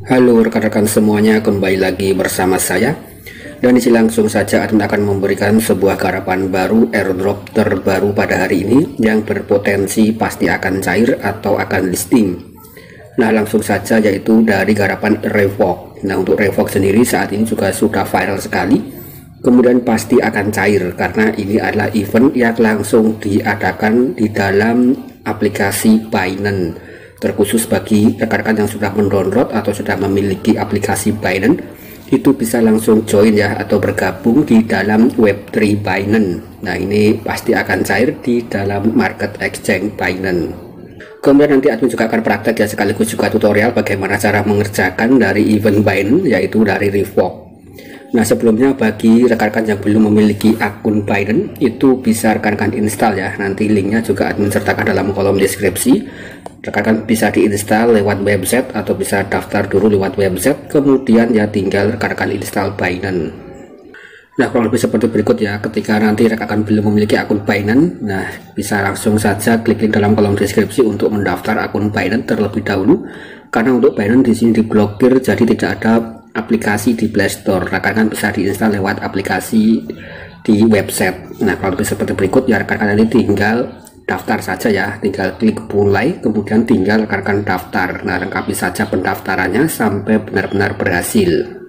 Halo rekan-rekan semuanya, kembali lagi bersama saya. Dan isi langsung saja admin akan memberikan sebuah garapan baru airdrop terbaru pada hari ini yang berpotensi pasti akan cair atau akan listing. Nah langsung saja, yaitu dari garapan Revoke. Nah untuk Revoke sendiri saat ini juga sudah viral sekali, kemudian pasti akan cair karena ini adalah event yang langsung diadakan di dalam aplikasi Binance, terkhusus bagi rekan-rekan yang sudah mendownload atau sudah memiliki aplikasi Binance. Itu bisa langsung join ya, atau bergabung di dalam Web3 Binance. Nah ini pasti akan cair di dalam market exchange Binance. Kemudian nanti admin juga akan praktek ya, sekaligus juga tutorial bagaimana cara mengerjakan dari event Binance, yaitu dari Revoke. Nah sebelumnya bagi rekan-rekan yang belum memiliki akun Binance, itu bisa rekan-rekan install ya, nanti linknya juga admin sertakan dalam kolom deskripsi. Rekan-rekan bisa diinstal lewat website atau bisa daftar dulu lewat website, kemudian ya tinggal rekan-rekan install Binance. Nah kurang lebih seperti berikut ya, ketika nanti rekan-rekan belum memiliki akun Binance, nah bisa langsung saja klik link dalam kolom deskripsi untuk mendaftar akun Binance terlebih dahulu, karena untuk Binance di sini diblokir, jadi tidak ada aplikasi di Play Store. Rekan-rekan bisa diinstal lewat aplikasi di website. Nah kalau lebih seperti berikut ya, rekan-rekan ini tinggal daftar saja ya, tinggal klik mulai, kemudian tinggal rekan-rekan daftar. Nah lengkapi saja pendaftarannya sampai benar-benar berhasil.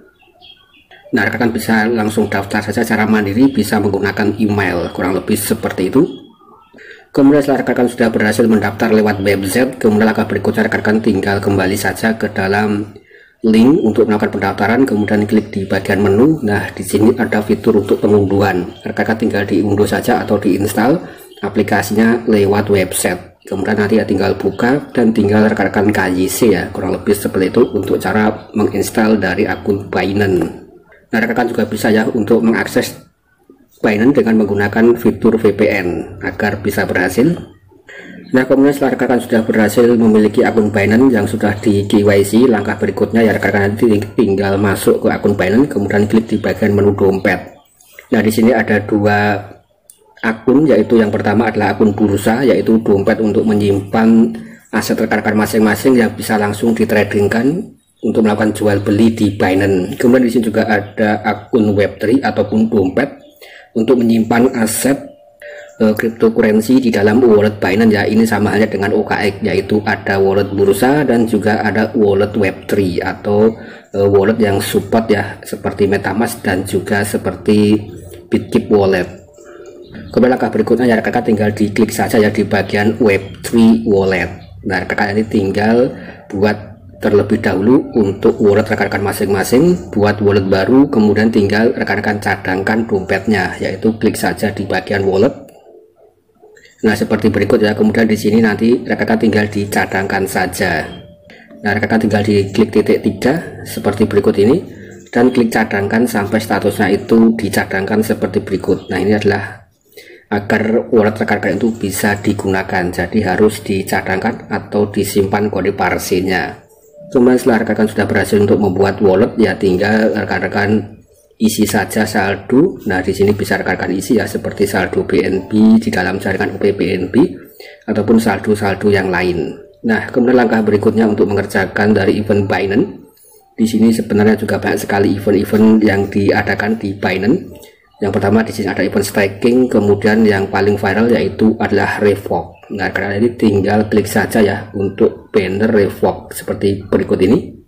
Nah rekan-rekan bisa langsung daftar saja secara mandiri, bisa menggunakan email, kurang lebih seperti itu. Kemudian setelah rekan-rekan sudah berhasil mendaftar lewat website, kemudian langkah berikutnya rekan-rekan tinggal kembali saja ke dalam link untuk melakukan pendaftaran, kemudian klik di bagian menu. Nah di sini ada fitur untuk pengunduhan, rekan-rekan tinggal diunduh saja atau diinstal aplikasinya lewat website, kemudian nanti ya tinggal buka dan tinggal rekan-rekan KYC ya, kurang lebih seperti itu untuk cara menginstal dari akun Binance. Nah rekan-rekan juga bisa ya untuk mengakses Binance dengan menggunakan fitur VPN agar bisa berhasil. Nah kemudian setelah rekan-rekan sudah berhasil memiliki akun Binance yang sudah di KYC, langkah berikutnya ya rekan-rekan nanti tinggal masuk ke akun Binance, kemudian klik di bagian menu dompet. Nah di sini ada dua akun, yaitu yang pertama adalah akun bursa, yaitu dompet untuk menyimpan aset rekan-rekan masing-masing yang bisa langsung ditradingkan untuk melakukan jual beli di Binance. Kemudian di sini juga ada akun Web3 ataupun dompet untuk menyimpan aset cryptocurrency di dalam wallet Binance ya. Ini sama halnya dengan OKX, yaitu ada wallet bursa dan juga ada wallet Web3 atau wallet yang support ya, seperti MetaMask dan juga seperti Bitkip Wallet. Kemudian langkah berikutnya ya rekan-rekan tinggal diklik saja ya di bagian Web3 Wallet. Nah rekan-rekan ini tinggal buat terlebih dahulu untuk wallet rekan-rekan masing-masing, buat wallet baru, kemudian tinggal rekan-rekan cadangkan dompetnya, yaitu klik saja di bagian wallet. Nah seperti berikut ya, kemudian di sini nanti rekan-rekan tinggal dicadangkan saja. Nah rekan-rekan tinggal diklik titik 3 seperti berikut ini dan klik cadangkan sampai statusnya itu dicadangkan seperti berikut. Nah ini adalah agar wallet rekan-rekan itu bisa digunakan, jadi harus dicadangkan atau disimpan kode parsinya. Kemudian setelah rekan-rekan sudah berhasil untuk membuat wallet ya, tinggal rekan-rekan isi saja saldo. Nah di sini bisa rekan-rekan isi ya, seperti saldo BNB di dalam jaringan BNB ataupun saldo-saldo yang lain. Nah kemudian langkah berikutnya untuk mengerjakan dari event Binance. Di sini sebenarnya juga banyak sekali event-event yang diadakan di Binance. Yang pertama di sini ada event staking, kemudian yang paling viral yaitu adalah Revoke. Nah karena ini tinggal klik saja ya untuk banner Revoke seperti berikut ini.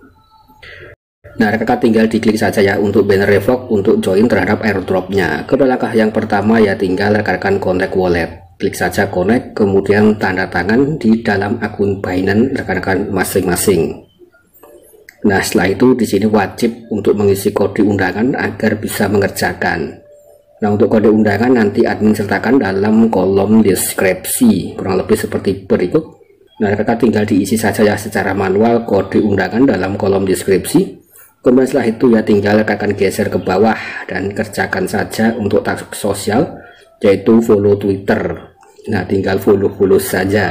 Nah rekan-rekan tinggal diklik saja ya untuk banner Revoke untuk join terhadap airdropnya. Kemudian langkah yang pertama ya tinggal rekan-rekan connect wallet, klik saja connect, kemudian tanda tangan di dalam akun Binance rekan-rekan masing-masing. Nah setelah itu di sini wajib untuk mengisi kode undangan agar bisa mengerjakan. Nah untuk kode undangan nanti admin sertakan dalam kolom deskripsi, kurang lebih seperti berikut. Nah rekan-rekan tinggal diisi saja ya secara manual kode undangan dalam kolom deskripsi. Kemudian setelah itu ya tinggal rekan-rekan geser ke bawah dan kerjakan saja untuk task sosial, yaitu follow Twitter. Nah tinggal follow saja.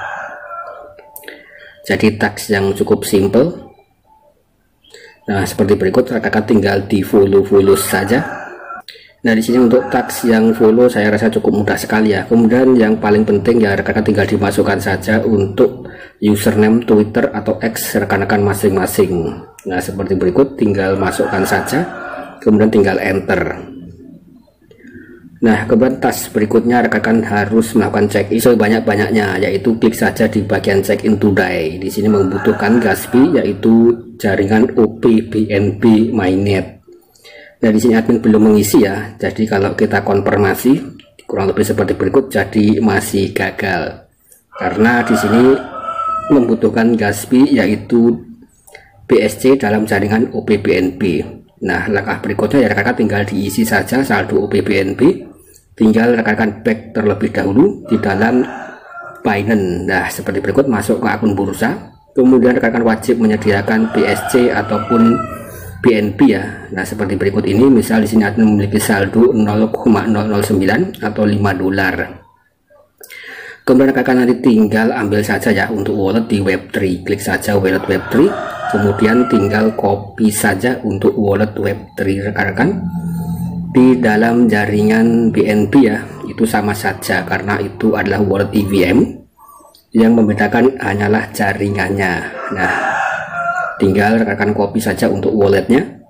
Jadi task yang cukup simple. Nah seperti berikut, rekan-rekan tinggal di follow saja. Nah di sini untuk tags yang follow saya rasa cukup mudah sekali ya. Kemudian yang paling penting ya rekan-rekan tinggal dimasukkan saja untuk username Twitter atau X rekan-rekan masing-masing. Nah, seperti berikut, tinggal masukkan saja, kemudian tinggal enter. Nah, kemudian task berikutnya rekan-rekan harus melakukan check-in sebanyak-banyaknya, yaitu klik saja di bagian check-in today. Di sini membutuhkan Gaspi, yaitu jaringan OP/BNB mainnet. Nah, di sini admin belum mengisi ya. Jadi kalau kita konfirmasi kurang lebih seperti berikut, jadi masih gagal. Karena di sini membutuhkan Gaspi, yaitu BSC dalam jaringan OP/BNB. Nah, langkah berikutnya ya rekan-rekan tinggal diisi saja saldo OP/BNB, tinggal rekan-rekan back terlebih dahulu di dalam Binance. Nah, seperti berikut, masuk ke akun bursa, kemudian rekan-rekan wajib menyediakan BSC ataupun BNB ya. Nah, seperti berikut ini, misal di sini admin memiliki saldo 0,009 atau $5. Kemudian rekan-rekan nanti tinggal ambil saja ya untuk wallet di Web3, klik saja wallet Web3, kemudian tinggal copy saja untuk wallet Web3 rekan-rekan di dalam jaringan BNB ya. Itu sama saja karena itu adalah wallet EVM, yang membedakan hanyalah jaringannya. Nah, tinggal rekan-rekan copy saja untuk walletnya.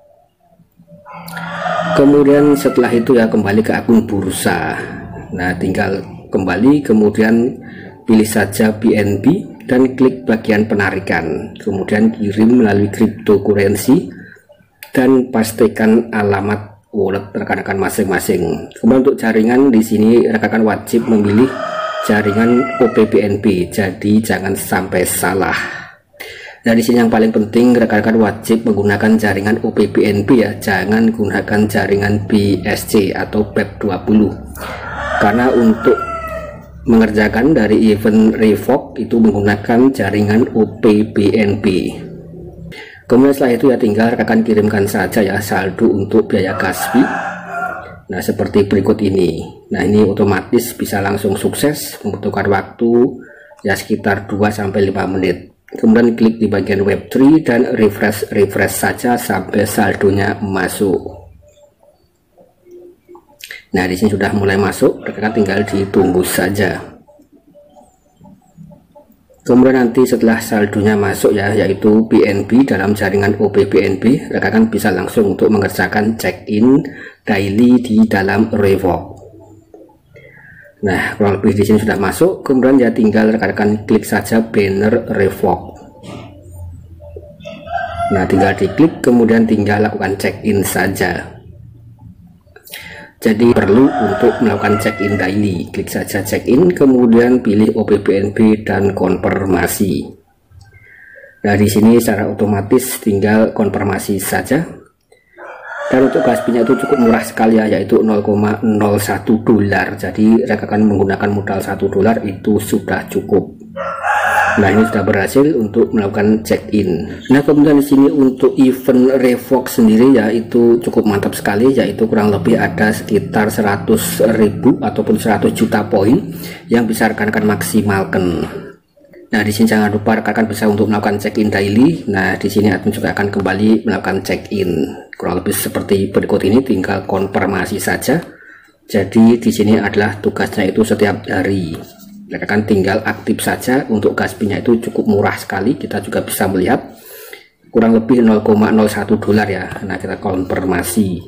Kemudian setelah itu ya kembali ke akun bursa. Nah, tinggal kembali, kemudian pilih saja BNB dan klik bagian penarikan, kemudian kirim melalui cryptocurrency dan pastikan alamat wallet rekan-rekan masing-masing. Kemudian untuk jaringan di sini rekan-rekan wajib memilih jaringan OP/BNB, jadi jangan sampai salah. Nah, di sini yang paling penting rekan-rekan wajib menggunakan jaringan OP/BNB ya, jangan gunakan jaringan BSC atau BEP20. Karena untuk mengerjakan dari event revoke itu menggunakan jaringan OP/BNB. Kemudian setelah itu ya tinggal rekan kirimkan saja ya saldo untuk biaya Gaspi. Nah, seperti berikut ini. Nah, ini otomatis bisa langsung sukses, membutuhkan waktu ya sekitar 2-5 menit. Kemudian klik di bagian Web3 dan refresh saja sampai saldonya masuk. Nah, di sini sudah mulai masuk, rekan tinggal ditunggu saja. Kemudian nanti setelah saldonya masuk ya, yaitu BNB dalam jaringan OP/BNB, rekan bisa langsung untuk mengerjakan check-in daily di dalam Revoke. Nah, kurang lebih di sini sudah masuk. Kemudian ya tinggal rekan-rekan klik saja banner Revoke. Nah, tinggal diklik, kemudian tinggal lakukan check-in saja. Jadi perlu untuk melakukan check-in daily, klik saja check-in, kemudian pilih OP/BNB dan konfirmasi. Nah, di sini secara otomatis tinggal konfirmasi saja. Dan untuk Gaspi-nya itu cukup murah sekali ya, yaitu $0,01. Jadi rekan menggunakan modal $1 itu sudah cukup. Nah, ini sudah berhasil untuk melakukan check-in. Nah, kemudian di sini untuk event revoke sendiri ya itu cukup mantap sekali, yaitu kurang lebih ada sekitar 100.000 ataupun 100 juta poin yang bisa rekan-rekan maksimalkan. Nah, di sini jangan lupa rekan bisa untuk melakukan check-in daily. Nah, di sini admin juga akan kembali melakukan check-in. Kurang lebih seperti berikut ini, tinggal konfirmasi saja. Jadi di sini adalah tugasnya itu setiap hari. Rekan tinggal aktif saja. Untuk Gaspi-nya itu cukup murah sekali, kita juga bisa melihat kurang lebih $0,01 ya. Nah, kita konfirmasi.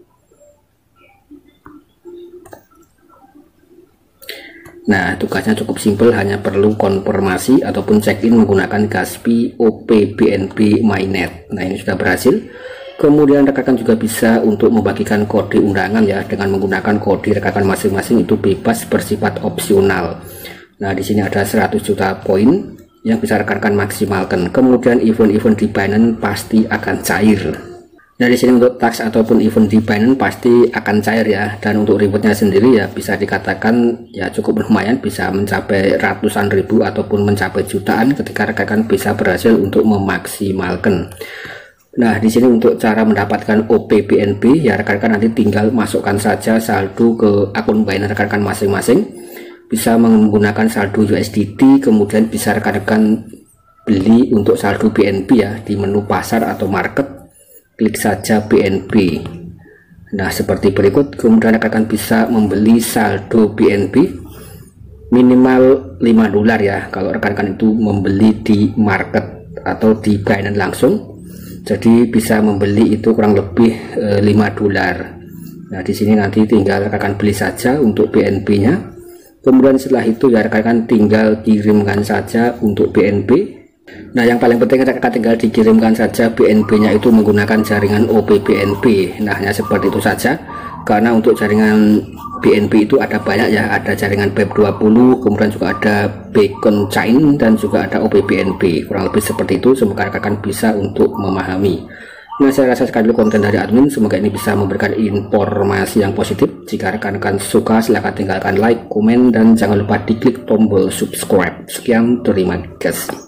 Nah, tugasnya cukup simpel, hanya perlu konfirmasi ataupun check-in menggunakan Gaspi OP/BNB mainnet. Nah, ini sudah berhasil. Kemudian rekan juga bisa untuk membagikan kode undangan ya, dengan menggunakan kode rekan masing-masing, itu bebas, bersifat opsional. Nah, di sini ada 100 juta poin yang bisa rekan maksimalkan. Kemudian event-event di Binance pasti akan cair. Nah, di sini untuk tax ataupun event di Binance pasti akan cair ya. Dan untuk rewardnya sendiri ya bisa dikatakan ya cukup lumayan, bisa mencapai ratusan ribu ataupun mencapai jutaan ketika rekan bisa berhasil untuk memaksimalkan. Nah, di sini untuk cara mendapatkan OP/BNB ya rekan nanti tinggal masukkan saja saldo ke akun Binance rekan masing-masing. Bisa menggunakan saldo USDT, kemudian bisa rekan beli untuk saldo BNB ya di menu pasar atau market, klik saja BNB. Nah, seperti berikut. Kemudian rekan bisa membeli saldo BNB minimal 5 dolar ya kalau rekan-rekan itu membeli di market atau di Binance langsung. Jadi bisa membeli itu kurang lebih 5 dolar. Nah di sini nanti tinggal rekan beli saja untuk BNB nya, kemudian setelah itu ya rekan tinggal kirimkan saja untuk BNB. Nah yang paling penting rekan tinggal dikirimkan saja BNB nya itu menggunakan jaringan OPBNB. Nah hanya seperti itu saja, karena untuk jaringan BNB itu ada banyak ya, ada jaringan BEP20, kemudian juga ada Beacon Chain, dan juga ada OPBNB. Kurang lebih seperti itu, semoga rekan bisa untuk memahami. Nah saya rasa sekali konten dari admin, semoga ini bisa memberikan informasi yang positif. Jika rekan-rekan suka silahkan tinggalkan like, komen, dan jangan lupa diklik tombol subscribe. Sekian, terima kasih.